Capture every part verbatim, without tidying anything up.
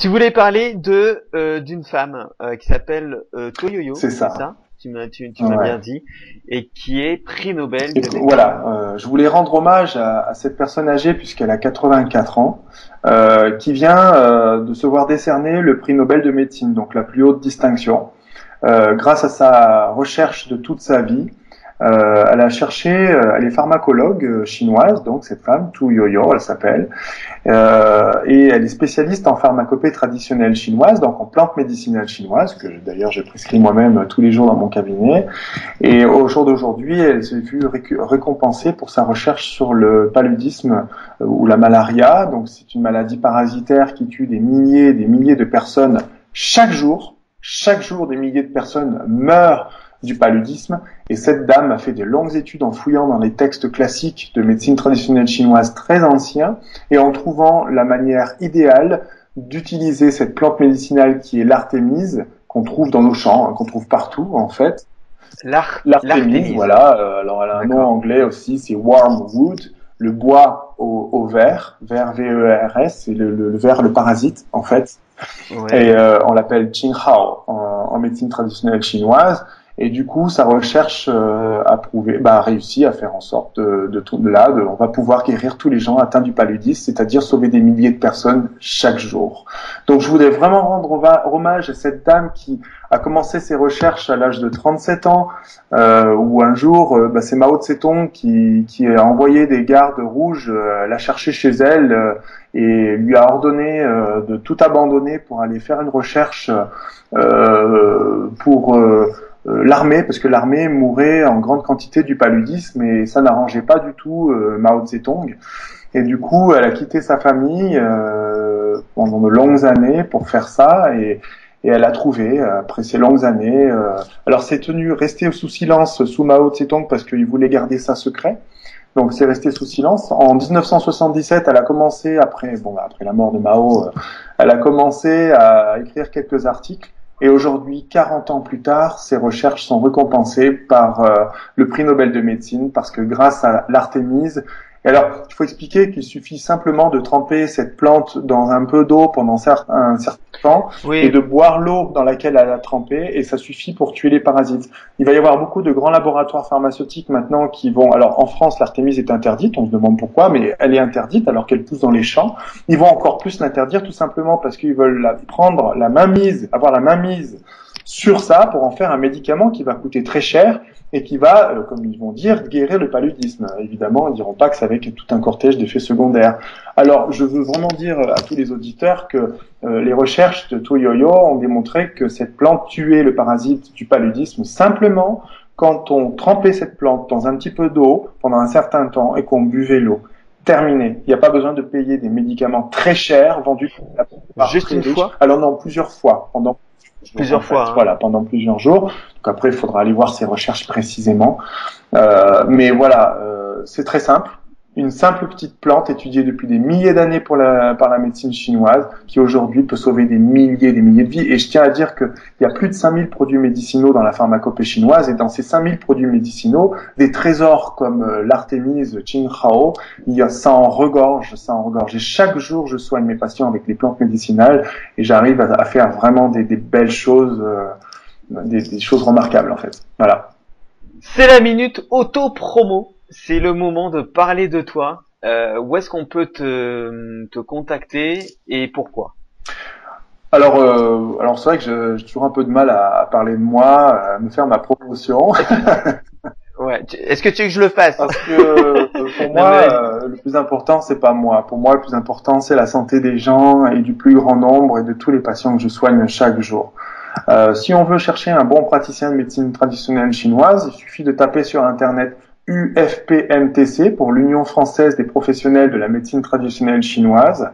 Tu voulais parler de euh, d'une femme euh, qui s'appelle euh, Toyoyo, C'est c'est ça. ça? Tu m'as tu, tu m'as bien Ouais. dit, et qui est prix Nobel Et de médecine. voilà, euh, je voulais rendre hommage à, à cette personne âgée puisqu'elle a quatre-vingt-quatre ans, euh, qui vient euh, de se voir décerner le prix Nobel de médecine, donc la plus haute distinction, euh, grâce à sa recherche de toute sa vie. Euh, elle a cherché, euh, elle est pharmacologue euh, chinoise, donc cette femme, Tu Yoyo, elle s'appelle. Euh, et elle est spécialiste en pharmacopée traditionnelle chinoise, donc en plantes médicinales chinoises, que d'ailleurs je prescris moi-même tous les jours dans mon cabinet. Et au jour d'aujourd'hui, elle s'est vue récompensée pour sa recherche sur le paludisme euh, ou la malaria. Donc c'est une maladie parasitaire qui tue des milliers et des milliers de personnes chaque jour. Chaque jour, des milliers de personnes meurent du paludisme. Et cette dame a fait de longues études en fouillant dans les textes classiques de médecine traditionnelle chinoise très anciens et en trouvant la manière idéale d'utiliser cette plante médicinale qui est l'artémise, qu'on trouve dans nos champs, hein, qu'on trouve partout en fait. L'ar L'artémise, l'artémise. voilà, euh, alors elle a un nom D'accord. anglais aussi, c'est wormwood, le bois au, au ver, ver V E R S, c'est le, le, le ver, le parasite en fait. Ouais. Et euh, on l'appelle Qinghao en, en médecine traditionnelle chinoise. Et du coup, sa recherche euh, a prouvé, bah, a réussi à faire en sorte de, de, de là, de, on va pouvoir guérir tous les gens atteints du paludisme, c'est-à-dire sauver des milliers de personnes chaque jour. Donc, je voulais vraiment rendre hommage à cette dame qui a commencé ses recherches à l'âge de trente-sept ans, euh, où un jour, euh, bah, c'est Mao Tse-tung qui, qui a envoyé des gardes rouges euh, la chercher chez elle. Euh, et lui a ordonné euh, de tout abandonner pour aller faire une recherche euh, pour euh, l'armée, parce que l'armée mourait en grande quantité du paludisme et ça n'arrangeait pas du tout euh, Mao Tse-tung. Et du coup, elle a quitté sa famille euh, pendant de longues années pour faire ça et, et elle a trouvé, après ces longues années... Euh, alors c'est tenu rester sous silence sous Mao Tse-tung parce qu'il voulait garder ça secret. Donc c'est resté sous silence. En dix-neuf cent soixante-dix-sept, elle a commencé après bon après la mort de Mao, euh, elle a commencé à écrire quelques articles et aujourd'hui, quarante ans plus tard, ses recherches sont récompensées par euh, le prix Nobel de médecine parce que grâce à l'artémise. Et alors, il faut expliquer qu'il suffit simplement de tremper cette plante dans un peu d'eau pendant un certain temps et de Oui. boire l'eau dans laquelle elle a trempé et ça suffit pour tuer les parasites. Il va y avoir beaucoup de grands laboratoires pharmaceutiques maintenant qui vont... Alors en France, l'artémise est interdite, on se demande pourquoi, mais elle est interdite alors qu'elle pousse dans les champs. Ils vont encore plus l'interdire tout simplement parce qu'ils veulent la prendre la mainmise, avoir la mainmise sur ça pour en faire un médicament qui va coûter très cher et qui va, euh, comme ils vont dire, guérir le paludisme. Évidemment, ils diront pas que c'est avec tout un cortège d'effets secondaires. Alors, je veux vraiment dire à tous les auditeurs que euh, les recherches de Toyoyo ont démontré que cette plante tuait le parasite du paludisme simplement quand on trempait cette plante dans un petit peu d'eau pendant un certain temps et qu'on buvait l'eau. Terminé. Il n'y a pas besoin de payer des médicaments très chers vendus par Juste très une riches. fois? Alors non, plusieurs fois, pendant plusieurs jours en Plusieurs fait. fois, hein. Voilà, pendant plusieurs jours. Donc après, il faudra aller voir ces recherches précisément. Euh, mais voilà, euh, c'est très simple. Une simple petite plante étudiée depuis des milliers d'années pour la, par la médecine chinoise qui aujourd'hui peut sauver des milliers et des milliers de vies. Et je tiens à dire qu'il y a plus de cinq mille produits médicinaux dans la pharmacopée chinoise et dans ces cinq mille produits médicinaux, des trésors comme euh, l'artémise Qinghao, il y a, ça en regorge, ça en regorge. Et chaque jour, je soigne mes patients avec les plantes médicinales et j'arrive à, à faire vraiment des, des belles choses, euh, des, des choses remarquables en fait. Voilà. C'est la minute auto-promo. C'est le moment de parler de toi. Euh, où est-ce qu'on peut te, te contacter et pourquoi? Alors, euh, alors c'est vrai que je- j'ai toujours un peu de mal à, à parler de moi, à me faire ma promotion, Ouais. tu- Est-ce que tu veux que je le fasse? parce que euh, pour Non moi, mais euh, le plus important, c'est pas moi. Pour moi, le plus important, c'est la santé des gens et du plus grand nombre et de tous les patients que je soigne chaque jour. Euh, si on veut chercher un bon praticien de médecine traditionnelle chinoise, il suffit de taper sur Internet U F P M T C pour l'Union française des professionnels de la médecine traditionnelle chinoise,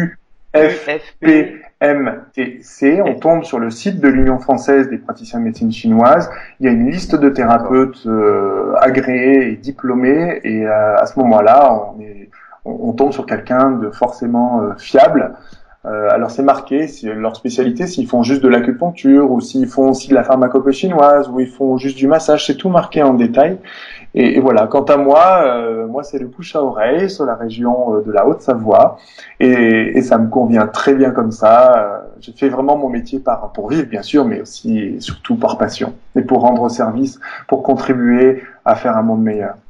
U F P. U F P M T C. On tombe sur le site de l'Union française des praticiens de médecine chinoise. Il y a une liste de D'accord. thérapeutes euh, agréés et diplômés et euh, à ce moment-là, on, est, on, on tombe sur quelqu'un de forcément euh, fiable. Euh, alors c'est marqué, c'est leur spécialité, s'ils font juste de l'acupuncture ou s'ils font aussi de la pharmacopée chinoise ou ils font juste du massage, c'est tout marqué en détail. Et, et voilà, quant à moi, euh, moi c'est le bouche à oreille sur la région de la Haute-Savoie et, et ça me convient très bien comme ça. J'ai fait vraiment mon métier par, pour vivre bien sûr, mais aussi et surtout par passion et pour rendre service, pour contribuer à faire un monde meilleur.